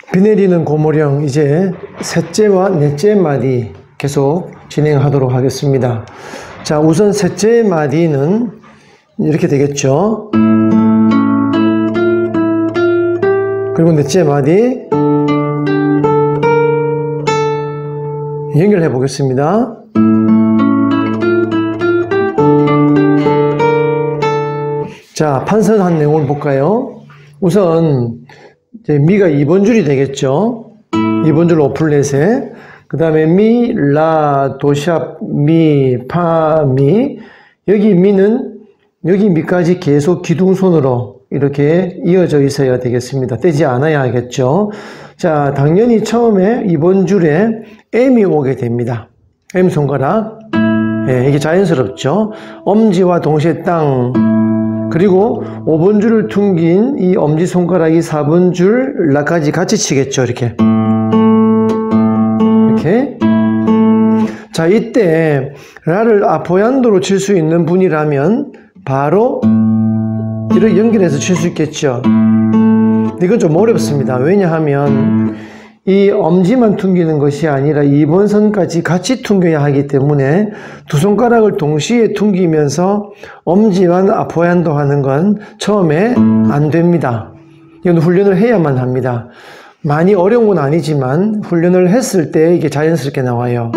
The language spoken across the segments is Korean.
비 내리는 고모령 이제 셋째와 넷째 마디 계속 진행하도록 하겠습니다. 자, 우선 셋째 마디는 이렇게 되겠죠. 그리고 넷째 마디 연결해 보겠습니다. 자, 판선한 내용을 볼까요? 우선 이제 미가 2번 줄이 되겠죠. 2번 줄 오플렛에 그 다음에 미, 라, 도샵, 미, 파, 미. 여기 미는 여기 미까지 계속 기둥손으로 이렇게 이어져 있어야 되겠습니다. 떼지 않아야 하겠죠. 자, 당연히 처음에 2번 줄에 M이 오게 됩니다. M 손가락. 예, 이게 자연스럽죠. 엄지와 동시에 땅. 그리고 5번 줄을 퉁긴 이 엄지손가락이 4번 줄 라까지 같이 치겠죠. 이렇게. 이렇게. 자, 이때 라를 아포얀도로 칠 수 있는 분이라면 바로 이렇게 연결해서 칠 수 있겠죠. 이건 좀 어렵습니다. 왜냐하면 이 엄지만 퉁기는 것이 아니라 2번 선까지 같이 퉁겨야 하기 때문에 두 손가락을 동시에 퉁기면서 엄지만 아포얀도 하는 건 처음에 안 됩니다. 이건 훈련을 해야만 합니다. 많이 어려운 건 아니지만 훈련을 했을 때 이게 자연스럽게 나와요.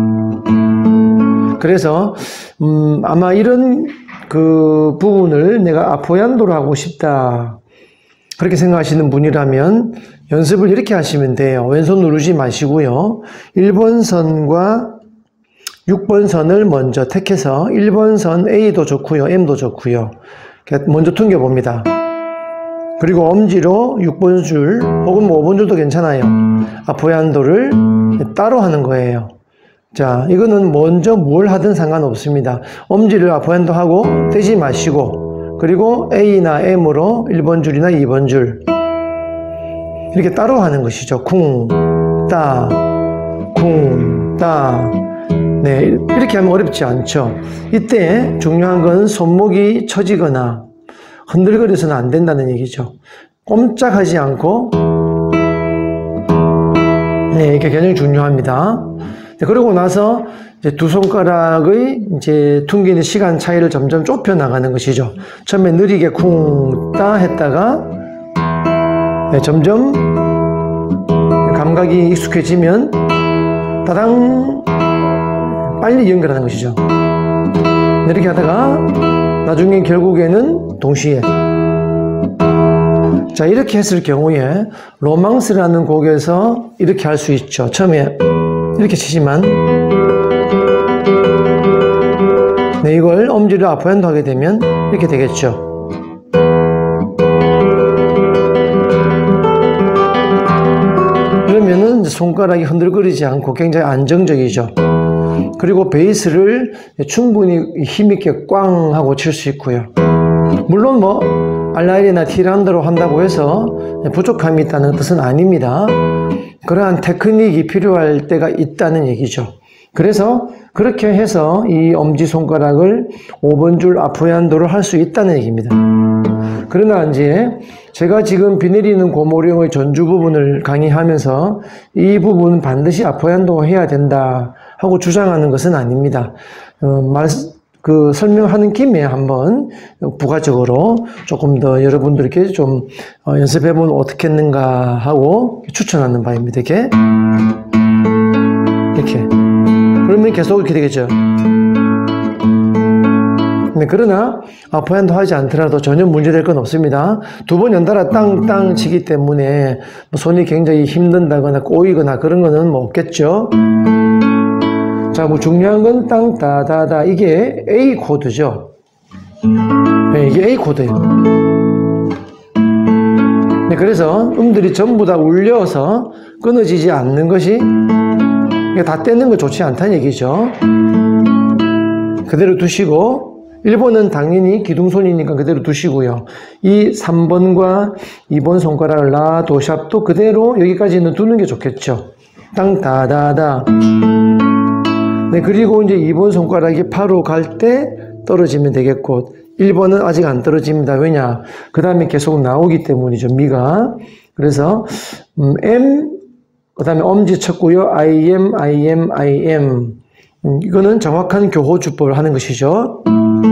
그래서 아마 이런 그 부분을 내가 아포얀도로 하고 싶다 그렇게 생각하시는 분이라면 연습을 이렇게 하시면 돼요. 왼손 누르지 마시고요. 1번 선과 6번 선을 먼저 택해서 1번 선 A도 좋고요. M도 좋고요. 먼저 퉁겨 봅니다. 그리고 엄지로 6번 줄 혹은 5번 줄도 괜찮아요. 아포얀도를 따로 하는 거예요. 자, 이거는 먼저 뭘 하든 상관없습니다. 엄지를 아포얀도 하고 떼지 마시고 그리고 A나 M으로 1번 줄이나 2번 줄 이렇게 따로 하는 것이죠. 쿵, 따, 쿵, 따. 네, 이렇게 하면 어렵지 않죠. 이때 중요한 건 손목이 처지거나 흔들거려서는 안 된다는 얘기죠. 꼼짝하지 않고 네, 이게 굉장히 중요합니다. 네, 그러고 나서 이제 두 손가락의 이제 퉁기는 시간 차이를 점점 좁혀 나가는 것이죠. 처음에 느리게 쿵, 따 했다가 네, 점점 감각이 익숙해지면 따당 빨리 연결하는 것이죠. 이렇게 하다가 나중에 결국에는 동시에 자, 이렇게 했을 경우에 로망스라는 곡에서 이렇게 할 수 있죠. 처음에 이렇게 치지만 네, 이걸 엄지를 아포얀도 하게 되면 이렇게 되겠죠. 그러면은 손가락이 흔들거리지 않고 굉장히 안정적이죠. 그리고 베이스를 충분히 힘있게 꽝 하고 칠 수 있고요. 물론 뭐 알라일이나 티란드로 한다고 해서 부족함이 있다는 뜻은 아닙니다. 그러한 테크닉이 필요할 때가 있다는 얘기죠. 그래서 그렇게 해서 이 엄지손가락을 5번 줄 아포얀도를 할 수 있다는 얘기입니다. 그러나 이제 제가 지금 비 내리는 고모령의 전주 부분을 강의하면서 이 부분 반드시 아포얀도 해야 된다 하고 주장하는 것은 아닙니다. 설명하는 김에 한번 부가적으로 조금 더 여러분들께 좀 연습해보면 어떻겠는가 하고 추천하는 바입니다. 이렇게. 그러면 계속 이렇게 되겠죠. 네, 그러나 아포얀도 하지 않더라도 전혀 문제될 건 없습니다. 두 번 연달아 땅땅 치기 때문에 손이 굉장히 힘든다거나 꼬이거나 그런 거는 뭐 없겠죠. 자, 뭐 중요한 건 땅, 다다다 이게 A 코드죠. 네, 이게 A 코드예요. 네, 그래서 음들이 전부 다 울려서 끊어지지 않는 것이 다 떼는 거 좋지 않다는 얘기죠. 그대로 두시고 1번은 당연히 기둥손이니까 그대로 두시고요. 이 3번과 2번 손가락을 라, 도샵도 그대로 여기까지는 두는 게 좋겠죠. 땅, 다다다. 네, 그리고 이제 2번 손가락이 파로 갈 때 떨어지면 되겠고 1번은 아직 안 떨어집니다. 왜냐? 그 다음에 계속 나오기 때문이죠. 미가. 그래서 M 그 다음에 엄지 쳤고요. IM. 이거는 정확한 교호주법을 하는 것이죠.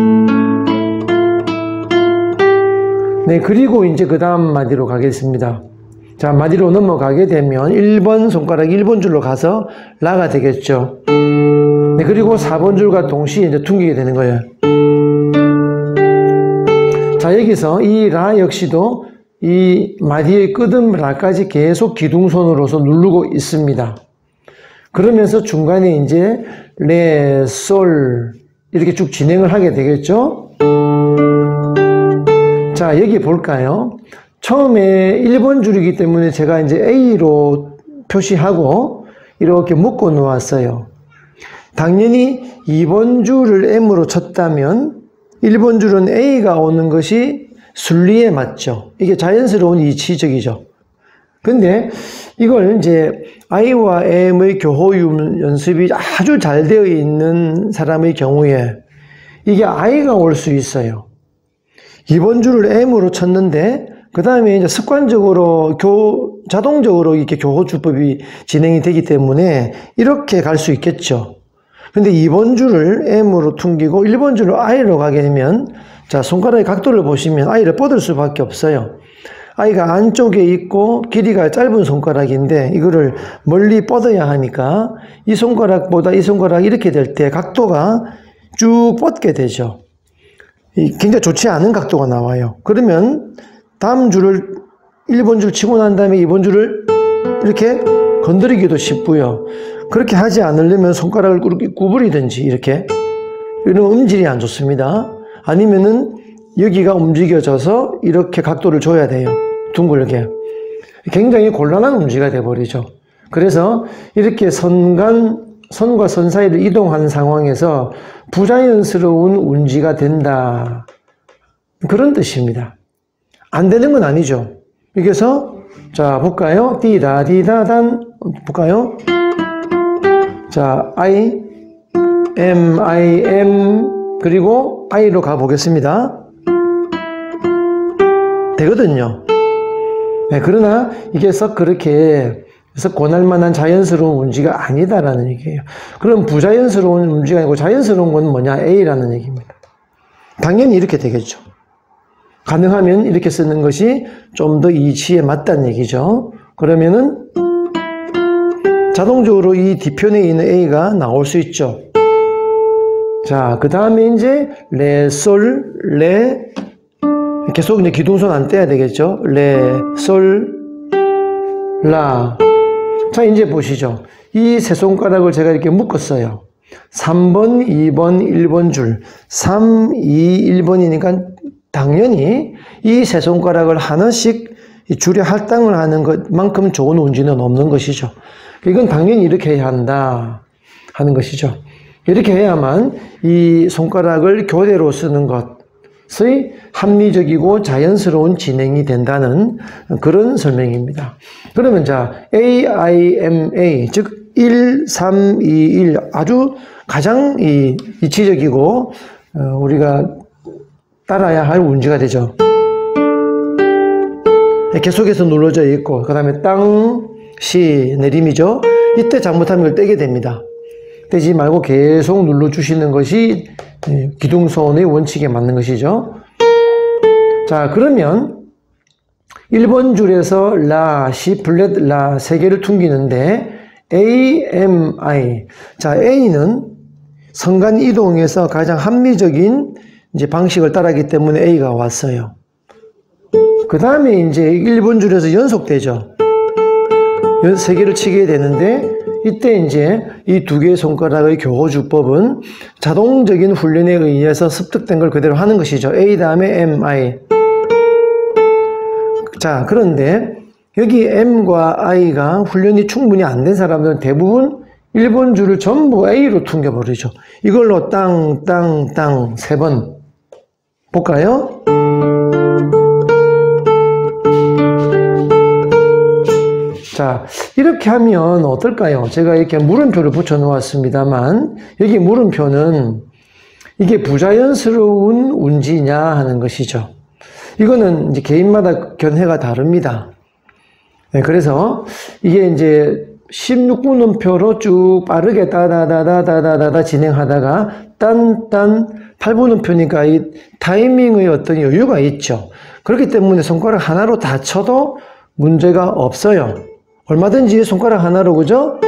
네, 그리고 이제 그 다음 마디로 가겠습니다. 자, 마디로 넘어가게 되면 1번 손가락 1번 줄로 가서 라가 되겠죠. 네, 그리고 4번 줄과 동시에 이제 퉁기게 되는 거예요. 자, 여기서 이 라 역시도 이 마디의 끝음 라까지 계속 기둥손으로서 누르고 있습니다. 그러면서 중간에 이제 레, 솔 이렇게 쭉 진행을 하게 되겠죠. 자, 여기 볼까요? 처음에 1번 줄이기 때문에 제가 이제 A로 표시하고 이렇게 묶어 놓았어요. 당연히 2번 줄을 M으로 쳤다면 1번 줄은 A가 오는 것이 순리에 맞죠. 이게 자연스러운 이치적이죠. 근데 이걸 이제 I와 M의 교호 연습이 아주 잘 되어 있는 사람의 경우에 이게 I가 올 수 있어요. 2번 줄을 M으로 쳤는데 그 다음에 이제 습관적으로 자동적으로 이렇게 교호주법이 진행이 되기 때문에 이렇게 갈 수 있겠죠. 근데 2번 줄을 M으로 퉁기고 1번 줄을 I로 가게 되면 자, 손가락의 각도를 보시면 I를 뻗을 수밖에 없어요. I가 안쪽에 있고 길이가 짧은 손가락인데 이거를 멀리 뻗어야 하니까 이 손가락보다 이 손가락 이렇게 될 때 각도가 쭉 뻗게 되죠. 굉장히 좋지 않은 각도가 나와요. 그러면 다음 줄을 1번 줄 치고 난 다음에 2번 줄을 이렇게 건드리기도 쉽고요. 그렇게 하지 않으려면 손가락을 구부리든지 이렇게 이런 음질이 안 좋습니다. 아니면은 여기가 움직여져서 이렇게 각도를 줘야 돼요. 둥글게. 굉장히 곤란한 움직이가 돼버리죠. 그래서 이렇게 선과 선 사이를 이동하는 상황에서 부자연스러운 운지가 된다. 그런 뜻입니다. 안 되는 건 아니죠. 여기서 자 볼까요? 디다디다단 볼까요? 자 I M 그리고 I로 가보겠습니다. 되거든요. 네, 그러나 이게 썩 그렇게 썩 권할만한 자연스러운 운지가 아니다라는 얘기예요. 그럼 부자연스러운 운지가 아니고 자연스러운 건 뭐냐? A라는 얘기입니다. 당연히 이렇게 되겠죠. 가능하면 이렇게 쓰는 것이 좀 더 이치에 맞다는 얘기죠. 그러면은 자동적으로 이 뒤편에 있는 A가 나올 수 있죠. 자, 그 다음에 이제 레, 솔, 레 계속 이제 기둥손 안 떼야 되겠죠. 레, 솔, 라. 자, 이제 보시죠. 이 세 손가락을 제가 이렇게 묶었어요. 3번, 2번, 1번 줄. 3, 2, 1번이니까 당연히 이 세 손가락을 하나씩 줄에 할당을 하는 것만큼 좋은 운지는 없는 것이죠. 이건 당연히 이렇게 해야 한다 하는 것이죠. 이렇게 해야만 이 손가락을 교대로 쓰는 것의 합리적이고 자연스러운 진행이 된다는 그런 설명입니다. 그러면 자, AIMA, 즉 1, 3, 2, 1 아주 가장 이치적이고 우리가 따라야 할 운지가 되죠. 계속해서 눌러져 있고 그 다음에 땅, 시, 내림이죠. 이때 잘못하면 이걸 떼게 됩니다. 떼지 말고 계속 눌러주시는 것이 기둥손의 원칙에 맞는 것이죠. 자, 그러면 1번 줄에서 라, 시, 플랫, 라 세 개를 퉁기는데 A, M, I. 자, A는 선간 이동에서 가장 합리적인 이제 방식을 따르기 때문에 A가 왔어요. 그 다음에 이제 1번 줄에서 연속되죠. 세 개를 치게 되는데 이때 이제 이 두 개의 손가락의 교호주법은 자동적인 훈련에 의해서 습득된 걸 그대로 하는 것이죠. A 다음에 M, I. 자, 그런데 여기 M과 I가 훈련이 충분히 안 된 사람들은 대부분 1번 줄을 전부 A로 퉁겨버리죠. 이걸로 땅, 땅, 땅 3번 볼까요? 자, 이렇게 하면 어떨까요? 제가 이렇게 물음표를 붙여 놓았습니다만 여기 물음표는 이게 부자연스러운 운지냐 하는 것이죠. 이거는 이제 개인마다 견해가 다릅니다. 네, 그래서 이게 이제 16분음표로 쭉 빠르게 따다다다다다다 진행하다가 딴딴 8분음표니까 이 타이밍의 어떤 여유가 있죠. 그렇기 때문에 손가락 하나로 다 쳐도 문제가 없어요. 얼마든지 손가락 하나로, 그죠?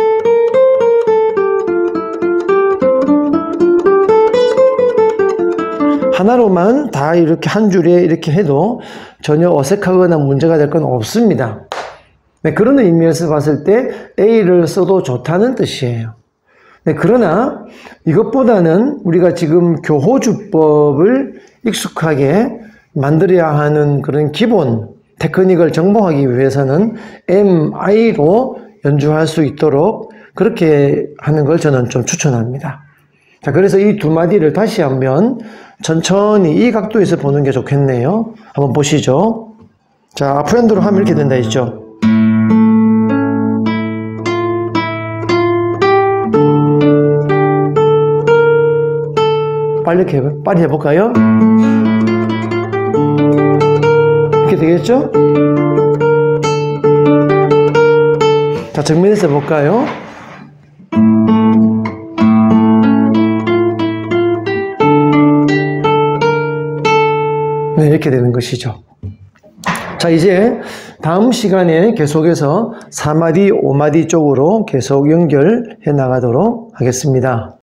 하나로만 다 이렇게 한 줄에 이렇게 해도 전혀 어색하거나 문제가 될 건 없습니다. 네, 그런 의미에서 봤을 때 A를 써도 좋다는 뜻이에요. 네, 그러나 이것보다는 우리가 지금 교호주법을 익숙하게 만들어야 하는 그런 기본 테크닉을 정복하기 위해서는 MI로 연주할 수 있도록 그렇게 하는 걸 저는 좀 추천합니다. 자, 그래서 이 두 마디를 다시 한번 천천히 이 각도에서 보는 게 좋겠네요. 한번 보시죠. 자, 아프얀도로 하면 이렇게 된다 했죠. 빨리 해볼까요? 이렇게 되겠죠? 자, 정면에서 해볼까요? 네, 이렇게 되는 것이죠. 자, 이제 다음 시간에 계속해서 4마디, 5마디 쪽으로 계속 연결해 나가도록 하겠습니다.